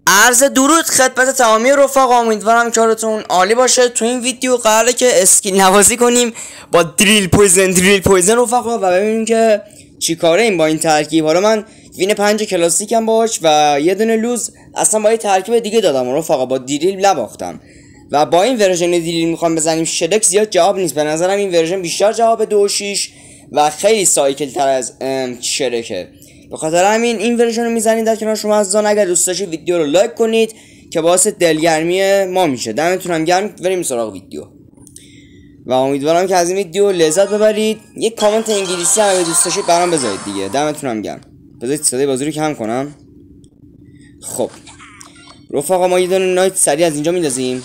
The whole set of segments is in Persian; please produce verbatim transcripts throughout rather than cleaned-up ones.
عرض درود خدمت تمامی رفقا، امیدوارم که حالتون عالی باشه. تو این ویدیو قراره که اسکیل نوازی کنیم با دریل پویزن دریل پویزن رفقا و ببینیم که چی کاره این با این ترکیب. حالا من وین پنج کلاسیکم باش و یه دونه لوز اصلا با یه ترکیب دیگه دادم رفقا، با دریل نباختم و با این ورژن دریل میخوام بزنیم. شدک زیاد جواب نیست به نظرم، این ورژن بیشتر جواب دو و شیش و خیلی سایکل تر از شدکه. به خاطر همین این ورژن رو میزنید در کنار شما عزیزان. اگر دوست داشتید ویدیو رو لایک کنید که باعث دلگرمی ما میشه. دمتون هم گرم. بریم سراغ ویدیو و امیدوارم که از این ویدیو لذت ببرید. یک کامنت انگلیسی هم اگه دوست داشتید برام بذارید دیگه. دمتون هم گرم. بذارید صدای بازی رو کم کنم. خب رفقا ما یه دونه نایت سریع از اینجا میندازیم.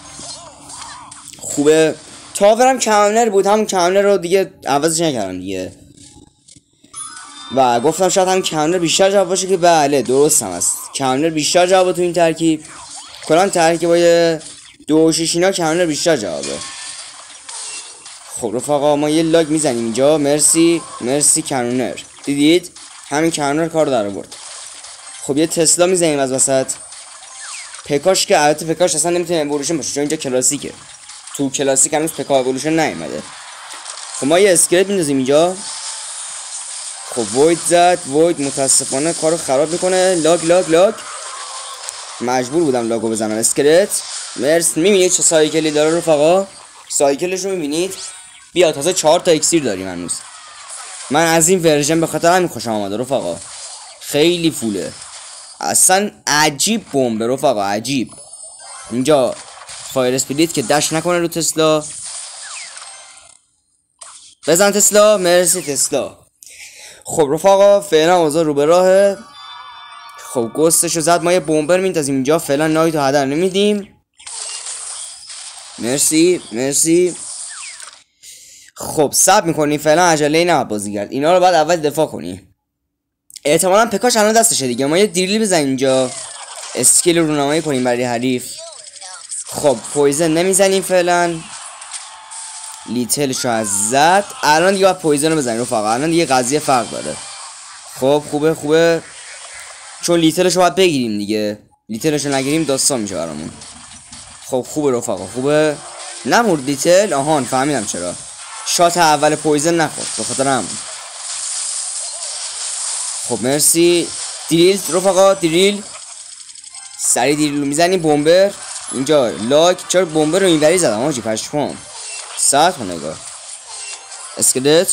خوبه. تاورم کمنر بود، هم کمنر رو دیگه عوضش نکردم دیگه و گفتم شاید هم کمنر بیشتر جواب باشه که بله درست هم است. کمنر بیشتر جوابه تو این ترکیب. کلان ترکیبای دو و شیش اینا کمنر بیشتر جوابه. خب رفقا ما یه لاگ میزنیم اینجا. مرسی مرسی کمنر. دیدید همین کمنر کار در آورد. خب یه تسلا میزنیم از وسط. پکاش که البته پکاش اصلا نمیتونه اِوولوشن باشه چون اینجا کلاسیکه. تو کلاسیک هنوز پکا اِوولوشن نیومده. خب ما یه اسکلت میندازیم اینجا. خب وید زد. وید متاسفانه کارو خراب میکنه. لاگ لاگ لاگ مجبور بودم لاگو بزنم. اسکلت مرس. میبینید چه سایکلی داره رفقا؟ سایکلش رو میبینید؟ بیا تازه چهار تا اکسیر داریم هنوز. من از این ورژن به خاطر همین خوشم آمده رفقا. خیلی فوله اصلا. عجیب بمب رفقا، عجیب. اینجا فایر اسپریت که دش نکنه رو تسلا. بزن تسلا. مرسی تسلا. خب رفقا فعلا اوضاع رو به راهه. خب گستشو زد. ما یه بمبر میندازیم اینجا. فعلا نایت رو هدر نمیدیم. مرسی مرسی. خب سب میکنیم فعلا. عجله نه بازیگر. اینا رو بعد اول دفاع کنی. احتمالا پکاش الان دستشه دیگه. ما یه دریل بزنیم اینجا. اسکیل رونمایی کنیم برای حریف. خب پویزن نمیزنیم فعلا. لیتلشو از زد. الان دیگه باید پویزن رو بزنیم رفقا. الان دیگه قضیه فرق داره. خب خوبه خوبه چون لیتلشو باید بگیریم دیگه. لیتلشو نگیریم داستان میشه برامون. خب خوبه رفقا خوبه. نمورد لیتل. آهان فهمیدم چرا. شات اول پویزن نخورد به خاطر همون. خب مرسی. دریل رفقا دریل. سری دریل رو میزنیم. بمبر اینجا. لاک. چرا بمبر رو اینوری زدم آجی پشمام. ساعت رو نگاه. اسکلت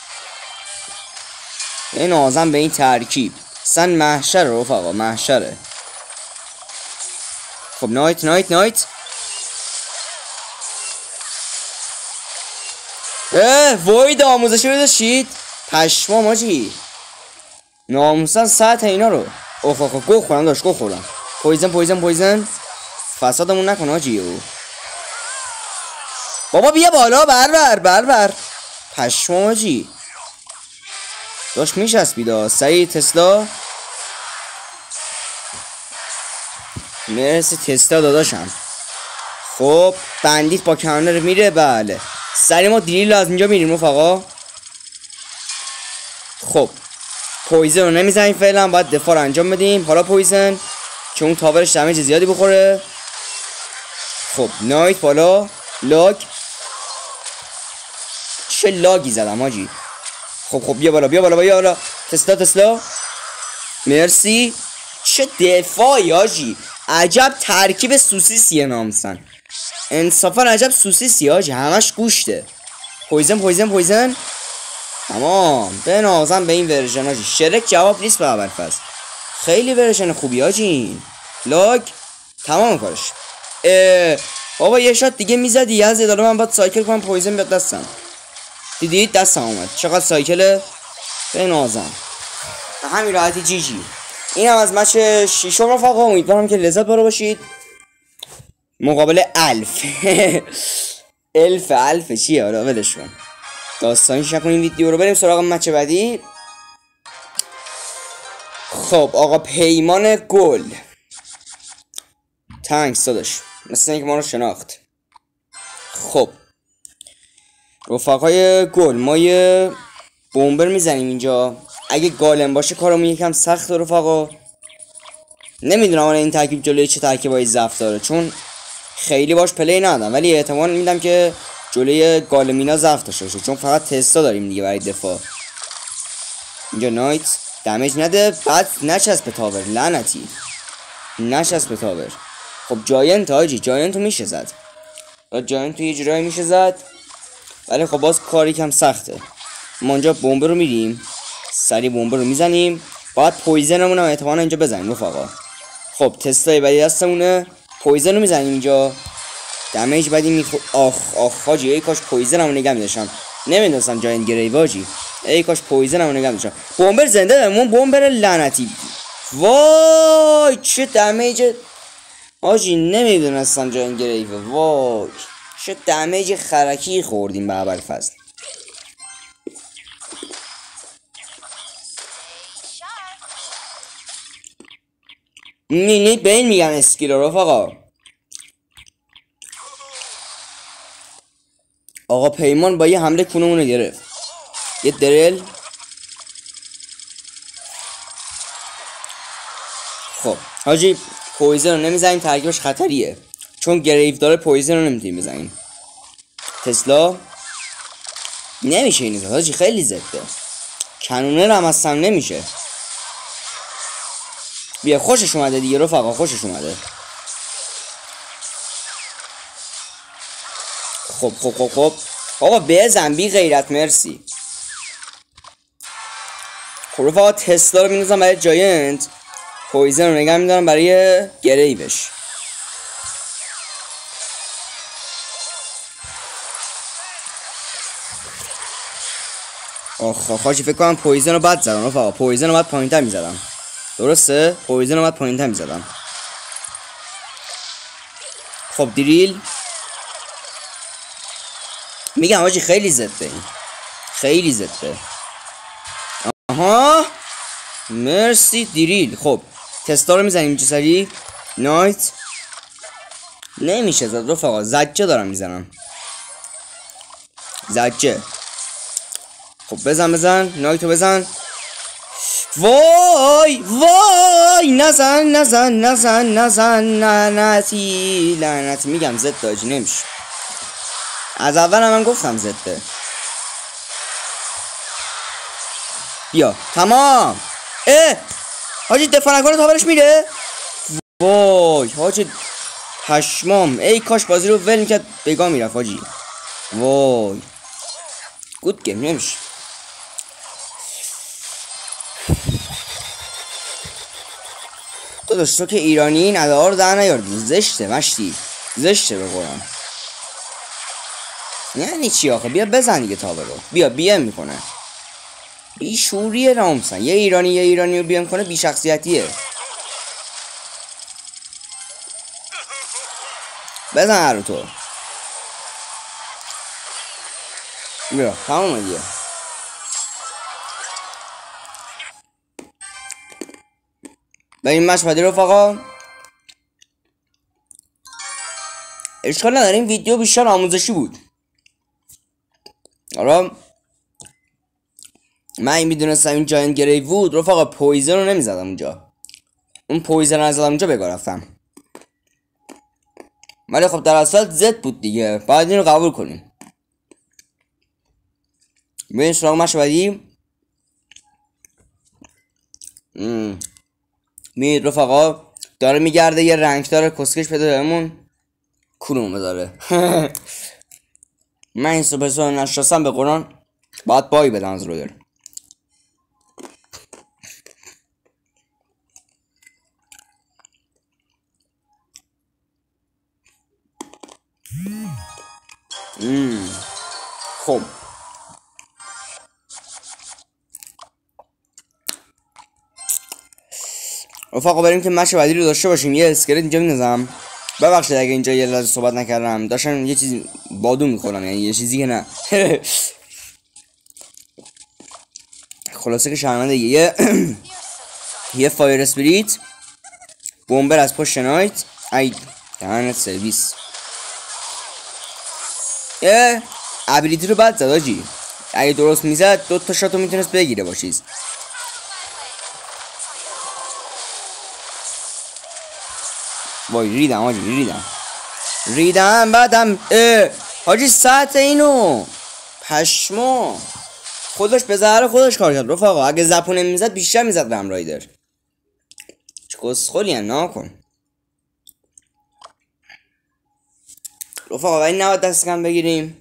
این آزم به این ترکیب سن محشر رفقا، محشره. خب نایت نایت نایت. اه وید آموزشی رو داشتید پشمام آجی. ناموسن ساعت اینا رو. اوه اوه گو خورم داشت گو خورم. پویزن پویزن پویزن فسادمون نکن آجی. او بابا بیا بالا. بر بر بر بر پشمام آجی. داشت میشسبید. سریع تسلا. مرسی تسلا داداشم. خب بندیت با کانر میره. بله سریع ما دریل از اینجا میریم رفقا. خب پویزن رو نمیزنیم فعلا. باید دفاع رو انجام بدیم. حالا پویزن که اون تاورش دمیج زیادی بخوره. خب نایت بالا. لاگ. چه لاگی زدم آجی. خب خب بیا بالا بیا بالا بیا بالا. تسلا تسلا. مرسی. چه دفاعی آجی. عجب ترکیب سوسیسیه نامسن. انصافا عجب سوسیسی آجی. همش گوشته. پویزن پویزن پویزن. تمام. بنازم به این ورژن آجی. شرک جواب نیست به اول فصل. خیلی ورژن خوبی آجی. لاگ. تمام کارش. اه بابا یه شات دیگه میزدی از اداره. من باید سایکل کنم پویزن بیاد دستم. دیدید دستم اومد. چقدر سایکله. به نازم به همین راحتی جی جی. این هم از مچ شیشم رفقا. امیدوارم که لذت برو باشید. مقابل الف. الف الف چیه حالا ولش کن. داستانیش نکنیم ویدیو رو. بریم سراغ مچ بعدی. خب آقا پیمان گل. تانکس داداش مثل اینکه ما رو شناخت. خب رفقای گل ما یه بمبر میزنیم اینجا. اگه گالم باشه کارمون یکم سخت رفقا. نمیدونم آن این ترکیب جلوی چه ترکیبایی ضعف داره، چون خیلی باش پلی ندادم، ولی احتمال میدم که جلوی گالمینا ضعف داشته باشه، چون فقط تستا داریم دیگه برای دفاع. اینجا نایت دمیج نده، بعد نچسب تاور، لعنتی نچسب تاور. خب جاینت هاجی، جاینتو میشه زد، جاینتو یه جورایی میشه زد، ولی خب باز کاری کم سخته. ما اینجا بمب رو میریم، سری بمب رو میزنیم، باید پویزنمون هم احتمالا اینجا بزنیم رفقا. خب تستای بعدی دستمونه، پویزن رو میزنیم اینجا، دمیج بعدی میخو... آخ آخ حاجی، ای کاش پویزنمو نگه میداشتم، نمیدونستم جاینت گریو حاجی، ای کاش پویزنمو نگه میداشتم. بمبر زنده دارمون، بمبر لعنتی، وای چه دمیج حاجی، نمیدونستم جاینت گریو، وای چه دمیج خرکی خوردیم به ابوالفضل. مینی به این میگن اسکیل رفقا. آقا پیمان با یه حمله کونمونو گرفت، یه درل. خب حاجی پویزن رو نمیزنیم، ترکیبش خطریه، چون گریو داره پویزن رو نمیتونیم بزنیم. تسلا نمیشه این زد حاجی، خیلی زده، کنونه هم اصلا نمیشه. بیا خوشش اومده دیگه رفقا، خوشش اومده. خب خب خب خب آقا بزن بی غیرت، مرسی. خب رفقا تسلا رو میندازم برای جاینت، پویزن رو نگه میدارم برای گریوش. آخ آخ حاجی، فکر کنم پویزن رو بد زدم رفقا، پویزن رو باید پایین تر میزدم، درسته؟ پویزن رو باید پایین تر میزدم. خب دریل میگم حاجی خیلی زده، خیلی زده. آها مرسی دریل. خب تستا رو میزنیم اینجا سری. نایت نمیشه زد رفقا، زجه دارم میزنم، زجه. خب بزن بزن نایتو بزن، وای وای نزن نزن نزن نزن لعنتی لعنتی، میگم زد داجی نمیشه، از اول هم من گفتم زده. بیا تمام. اه حاجی دفاع نکنه تاورش میره، وای حاجی پشمام، ای کاش بازی رو ول میکرد بگاه میرفت حاجی، وای گود گیم. نمیشه تو داشت، تو که ایرانی این ادعا رو در نیاردی، زشته مشتی، زشته به قرآن. یعنی چی آخه؟ بیا بزن دیگه تاور رو، بیا بیم میکنه، بی شوریه رامسن، یه ایرانی یه ایرانی رو بیم کنه بی شخصیتیه. بزن هر تو، بیا تمام دیگه. به این مش پدی رفقا اشکال نداره، این ویدیو بیشتر آموزشی بود. حالا من این میدونستم این جاینت گریو بود رفقا، پویزن رو نمیزدم اونجا، اون پویزن رو نزدم اونجا بگاه رفتم، ولی خب در اصل زد بود دیگه، باید این رو قبول کنیم. بریم سراغ مش بعدی. میید رفقا داره میگرده یه رنگ داره کسکش بده بهمون، کونمون بداره. من این سوپرسون نشستم به قرآن باید بایی بدم از رویر. خب رفقا بریم که مش بعدی رو داشته باشیم. یه اسکلت اینجا می‌نازم، ببخشید اگه اینجا یه لحظه صحبت نکردم، داشتم یه چیزی بادو میخورم، یعنی یه چیزی که نه. خلاصه که شرمنده یه یه فایر اسپریت بومبر از پشت نایت، ای دهنت سرویس. اه ابیلیتی رو بعد زد آجی، اگه درست میزد دو تا شاتو میتونست بگیره باشیز. وای ریدم حاجی ریدم ریدم بعدم حاجی ساعت اینو پشمو خودش به زهر خودش کار کرد رفاقا. اگه زپونه میزد بیشتر میزد رم رایدر. چه کسخولی هم ناکن رفاقا. ولی نباید دست کم بگیریم.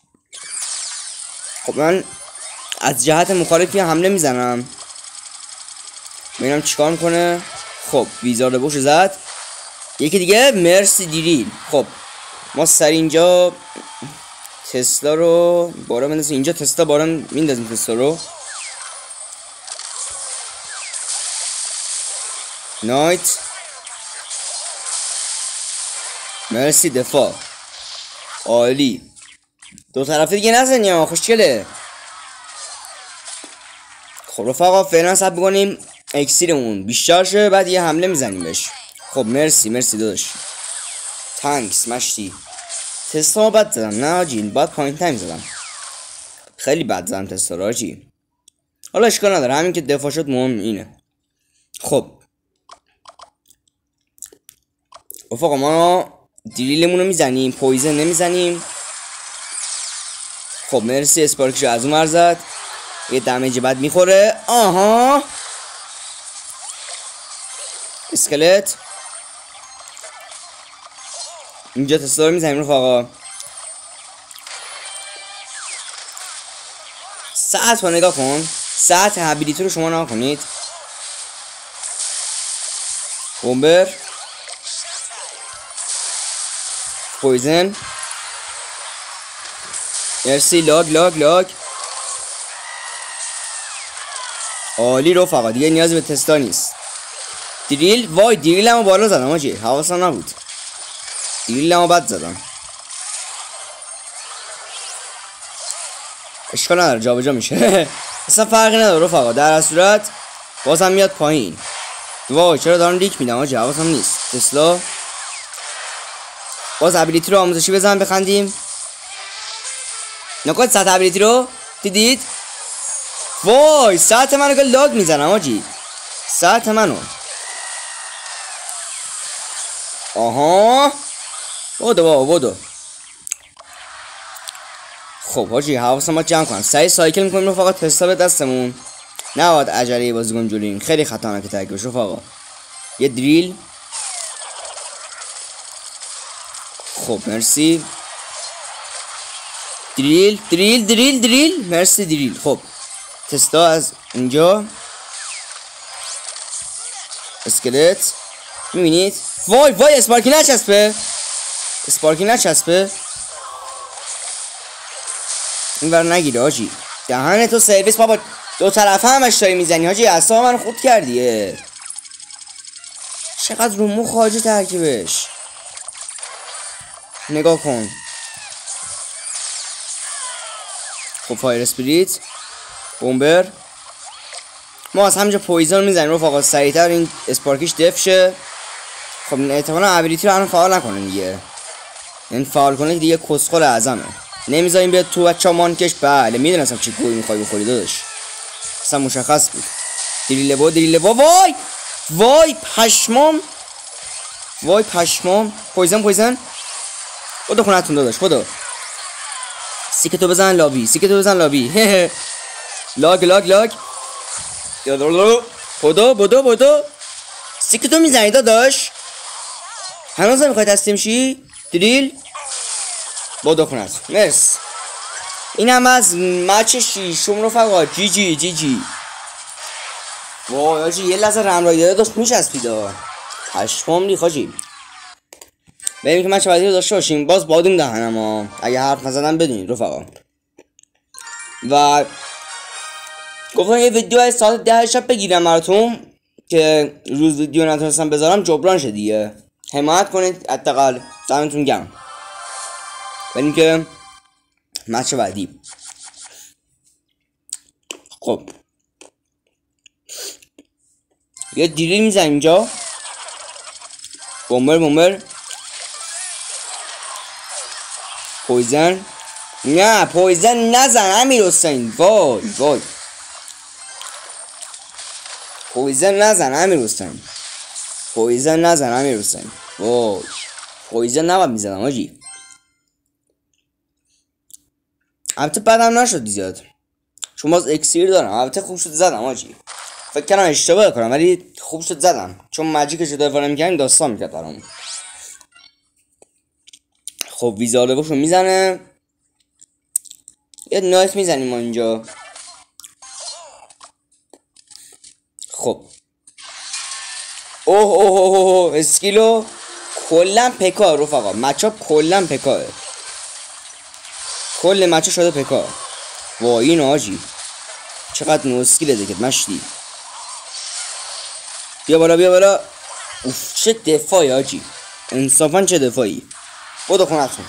خب من از جهت مخالفی حمله میزنم ببینم چیکار میکنه. خب ویزارد بوش زد. یکی دیگه مرسی دیریل. خب ما سر اینجا تسلا رو بارا بندازیم اینجا. تسلا بارا میندازیم تسلا رو. نایت مرسی دفاع عالی. دو طرفه دیگه نزنی ها خوشگله. خب رفاقا فعلا صبر بکنیم اکسیرمون بیشتر شه بعد یه حمله میزنیم بهش. خب مرسی مرسی داداش. تانکس مشتی. تسلا بد زدم نه آجی باید پایین تایم زدم. خیلی بد زدم تسلا رو آجی. حالا اشکال نداره همین که دفاع شد مهم اینه. خب رفاقا ما دریلمون رو میزنیم پویزن نمیزنیم. خب مرسی اسپارکش رو از اون ور زد. یه دمیج بد میخوره. آها اسکلت. اینجا تسلا رو میزنیم رفاقا. ساعت رو نگاه کن. ساعت هابیلیتی رو شما نگاه کنید. بومبر پویزن مرسی. لاگ لاگ لاگ عالی رفاقا. دیگه نیازی به تستا نیست. دریل وای دریل همو بالا زدم آجی حواسم نبود. دریل همو بد زدم. اشکال نداره جا به جا میشه. اصلا فرقی نداره رفاقا. در هر صورت بازم میاد پایین. وای چرا دارم لیک میدم آجی حواسم نیست. تسلا باز ابیلیتی رو آموزشی بزن بخندیم. نکات ساعت ابیلیتی رو دیدید. وای ساعت منو که لاگ میزنم آجی. ساعت منو. آها بودو بابا بودو. خب حاجی حواسم باید جمع کنم. سعی سایکل میکنیم رفاقا. تستا به دستمون نباید عجله بازی کنیم جلوی این. خیلی خطرناکه ترکیبش رفاقا. یه دریل. خب مرسی. دریل دریل دریل دریل مرسی دریل. خب تستا از اینجا. اسکلت میبینید. وای وای اسپارکی نچسبه. اسپارکی نچسبه. این بر نگیره حاجی. دهن تو سرویس بابا. دو طرفه همش داری میزنی حاجی. اصلا من خود کردیه. چقدر رو مخ حاجی ترکیبش. نگاه کن. خب فایر اسپریت بومبر. ما از همینجا پویزن میزنیم رفاقا. سریعتر این اسپارکیش دف شه. خب احتمالا ابیلیتی رو الان فعال نکنه دیگه. این فعال کنه که دیگه کسخل اعظمه. نمیذاریم بیاد تو بچه ها مانکش. بله میدونستم چی گوی میخوای بخوری داداش. اصلا مشخص بود. دریله با دریله با. وای وای پشمام. وای پشمام. پویزن پویزن خدا خونتون داداش خدا. سیکتو بزن لابی. سیکتو بزن لابی. لاگ لاگ لاگ خدا بدو بدو. سیکتو میزنی داداش. هنوز نمیخوای تسلیم شی. دریل بدو خونت. مرس. این هم از مچ شیشم رفقا. جی جی جی جی. وای آجی یه لحظه رم رایدره داشت میچسبید. پشمام ریخت حاجی. بریم که مچ بعدی رو داشته باشیم. باز بادون دهنم ها. اگه حرف نزدم بدونید رفقا. و گفتم یه ویدیو از ساعت ده شب بگیرم براتون که روز ویدیو نتونستم بذارم جبران شه دیگه. حمایت کنید حداقل. دمتون گرم. بریم که مچ بعدی. خب یه دریل میزنیم اینجا. بومبر بومبر پویزن. نه پویزن نزن امیر حسین. وای وای پویزن نزن امیر حسین. پویزن نزن امیر حسین. وای پویزن نباید میزدم آجی. البته بدم نشد زیاد چون باز اکسیر دارم. البته خوب شد زدم آجی. فکر کنم اشتباه کنم ولی خوب شد زدم چون ماجیکش رو دفاره میکنیم داستان میکرد برامون. خب ویزاردوش رو میزنه. یه نایت میزنیم ما اینجا. خب اوه اوه اوه اوه اسکیلو کلا پکا رفقا. مچاپ کلا پکاه. کل مچا شده پکا. وای این آجی چقدر نو اسکیله دیگه مشتی. بیا بالا بیا بالا. اوف چه دفاعی آجی. انصافا چه دفاعی. بودو خونتون.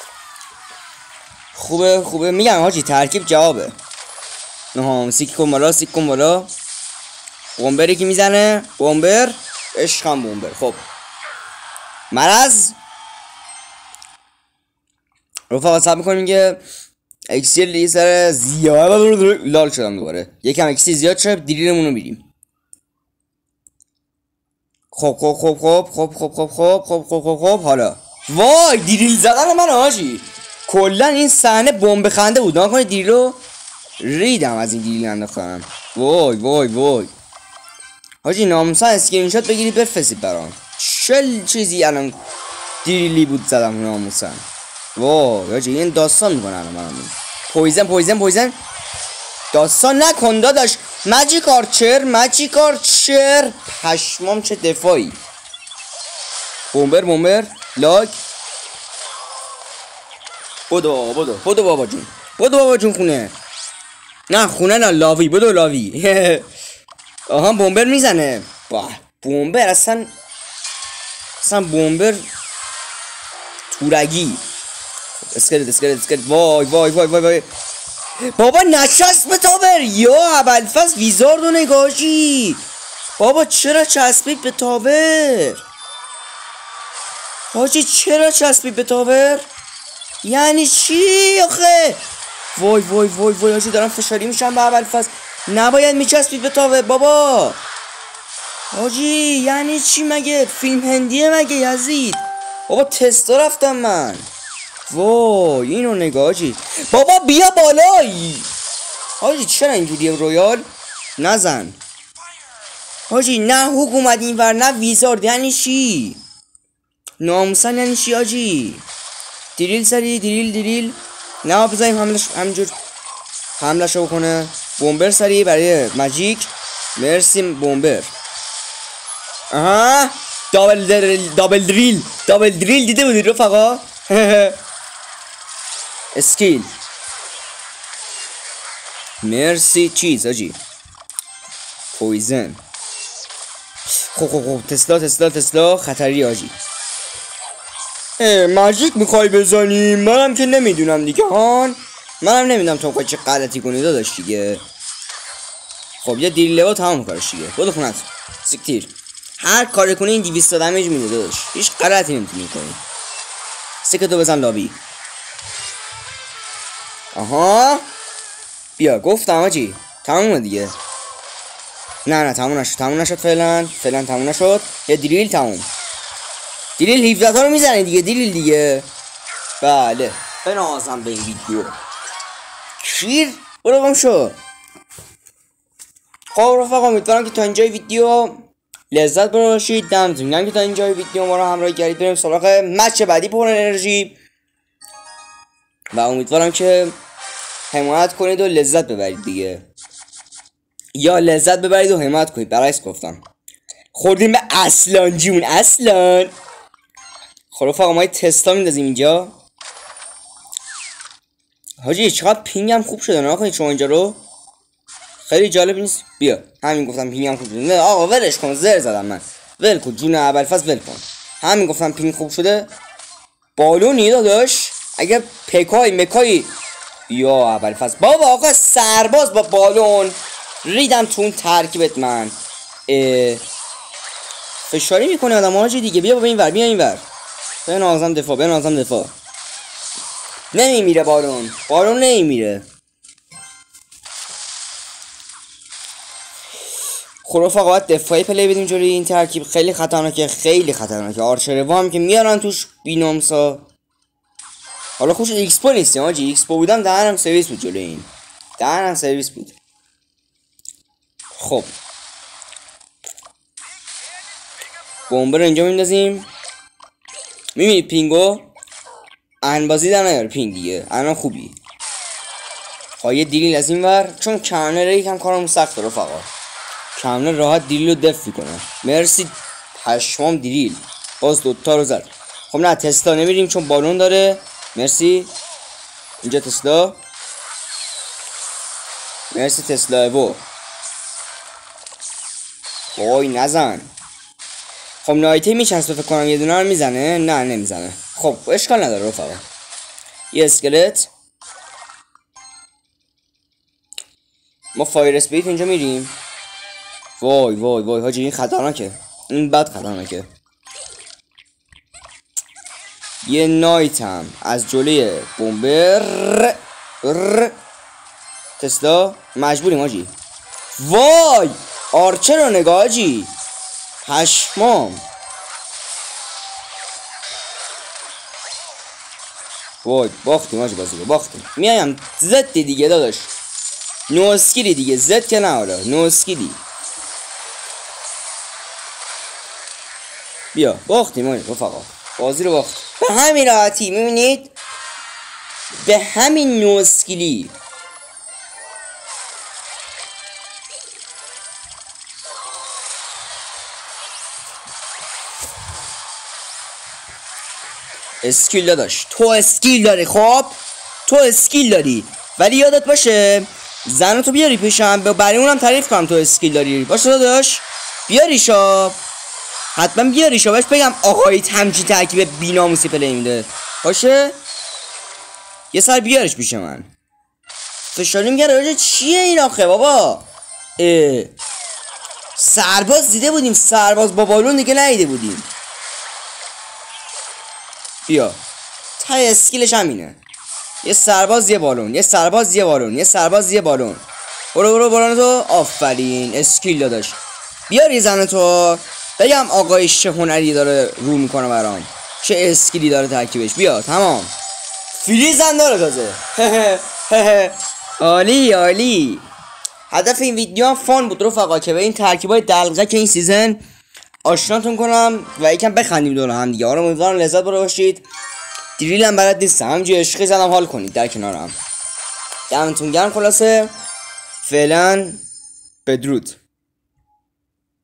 خوبه خوبه میگم آجی ترکیب جوابه. نه سیک کن بالا سیک کن بالا. بومبری که میزنه بومبر عشقم بومبر. خب مرض رفقا حساب میکنیم که اکسیر لیزر زیاد لال شدم دوباره. یکم اکسیر زیاد شد دیریلمون رو میریم. خب خب خب خب خب خب خب خب خب خب خب خب حالا وای دیریل زدن من آجی. کلا این صحنه بمب خنده بود. نکنه دیریلو ریدم از این دیریل انداختم. وای وای وای حاجی ناموسا اسکرین شات بگیرید بفرستید برام. چه چیزی الان دیریلی بود زدم ناموسا. وای حاجی این داستان میکنه الان برام. پویزن پویزن پویزن داستان نکن داداش. ماجیک آرچر ماجیک آرچر پشمام چه دفاعی. بومبر بومبر لاک. بدو بدو بدو بابا جون بدو بابا جون خونه. نه خونه نه لاوی بدو لاوی. آها بومبر میزنه. با بومبر اصلا اصلا بومبر تورگی. اسکلت اسکلت اسکلت. وای وای وای وای وای بابا نچسب به تابر. یا ابوالفضل ویزارد و نگاهی. بابا چرا چسبید به تابر حاجی. چرا چسبید به تابر یعنی چی آخه. وای وای وای وای حاجی دارم فشاری میشم به ابوالفضل. نباید میچسبید به تابر بابا حاجی. یعنی چی مگه فیلم هندیه مگه یزید. بابا تستا رفتم من. وای اینو نگاه حاجی. بابا بیا بالایی حاجی. چرا اینجوریه رویال نزن حاجی. نه هوک اومد اینور نه ویزارد. یعنی چی ناموسن یعنی چی حاجی. دریل سری دریل دریل. نه بزنیم حملش همینجور حملش رو بکنه. بومبر سری برای ماجیک. مرسی بومبر. آها دابل دریل دابل دریل دابل دریل دیده بودید رفقا. اسکیل مرسی چیز آجی. پویزن. خب خب خب تسلا تسلا تسلا خطری آجی. ماجیک میخوای بزنی منم که نمیدونم دیگه هان. منم نمیدونم تو میخوای چه غلطی کنی داداش دیگه. خب یه دیل لوا تمام کارش دیگه. برو خونت سیکتیر. هر کاری کنی این دویست دمیج میده داداش. هیچ غلطی نمیتونی کنی. سیکتو بزن لابی. آها بیا گفتم آجی تمومه دیگه. نه نه تموم نشد تموم نشد فعلا فعلا تموم نشد. یه دریل تموم. دریل هفده تا رو میزنه دیگه. دریل دیگه. بله بنازم به این ویدیو شیر برو گم شو. خب رفقا امیدوارم که تا اینجای ویدیو لذت برداشتید. دمتون گرم که تا اینجای ویدیو ما رو همراهی کردید. بریم سراغ مچ بعدی پر انرژی و امیدوارم که حمایت کنید و لذت ببرید دیگه. یا لذت ببرید و حمایت کنید. برعکس گفتم. خوردیم به اصلان جون اصلان. خب رفقا ما یه تستا میندازیم اینجا. حاجی چقدر پینگم خوب شده نکنید شما اینجا رو. خیلی جالب نیست. بیا همین گفتم پینگم خوب شده. نه آقا ولش کن زر زدم من. ول کن جون ابوالفضل ول کن. همین گفتم پینگ خوب شده. بالونی داداش اگه پکای مکای یا ابوالفضل. بابا آقا سرباز با بالون ریدم تو اون ترکیبت من. فشاری میکنه آدم حاجی دیگه. بیا بابا اینور بیا اینور. بنازم دفاع بنازم دفاع. نمیمیره بالون بالون نمیمیره. خب رفقا باید دفاعی پلی بدیم جلوی این ترکیب. خیلی خطرناکه، خیلی خطرناکه. آرچر هم که میارن توش بینامسا. حالا خوش ایکسپو نیستیم آجی، ایکسپو بودم دهنم سرویس بود جلوی این، دهنم سرویس بود. خب بمب رو اینجا میندازیم. میبینید پینگو انبازی در نیاره پینگ دیگه الان خوبی. خب یه دیلیل از این ور، چون کمنر یکم کارمون سخته رفقا. کمنر راحت دیلیل رو دف میکنه. مرسی پشمام دیلیل باز دوتا رو زد. خب نه تسلا نمیریم چون بالون داره. مرسی اینجا تسلا. مرسی تسلا بو. وای نزن. خب نایته میچسته فکر کنم یه دونه رو میزنه. نه نمیزنه. خب اشکال نداره رفقا. یه اسکلت. ما فایر اسپیت اینجا میریم. وای وای وای حاجی این خطرناکه، این بد خطرناکه. یه نایت هم از جلوی بمبر تسلا مجبوریم حاجی. وای آرچر رو نگاه حاجی، پشمام. وای باختیم حاجی بازی رو باختیم. میایم زد دیگه داداش، نو اسکیلی دیگه، زد که نه حالا نو اسکیلی. بیا باختیم حاجی رفقا، بازی رو باخت به همین راحتی. میبینید به همین نو اسکیلی. اسکیل داداش، تو اسکیل داری. خب تو اسکیل داری ولی یادت باشه زن تو بیاری پیشم برای اونم تعریف کنم تو اسکیل داری. باشه داداش بیاریشا، حتما بیاریشا باش بگم آقای همچین ترکیب بیناموسی پلی میده. باشه یه سر بیارش پیش من. فشاری میگه راجع چیه این آخه بابا. اه. سرباز دیده بودیم، سرباز با بالون دیگه ندیده بودیم. بیا تای اسکیلش همینه، یه سرباز یه بالون، یه سرباز یه بالون، یه سرباز یه بالون. برو برو بالون تو. آفرین اسکیل داداش. بیاری زن تو بگم آقای چه هنری داره رو میکنه برام، چه اسکیلی داره ترکیبش. بیا تمام فری زن داره تازه. عالی عالی. هدف این ویدیو هم فان بود رفقا که به این ترکیبای دلقه که این سیزن آشناتون کنم و یکم بخندیم دور هم دیگه. آره امیدوارم لذت برده باشید. دریل هم بلد نیستم، همینجوری عشقی زدم حال کنید در کنارم. دمتون گرم. خلاصه فعلا بدرود.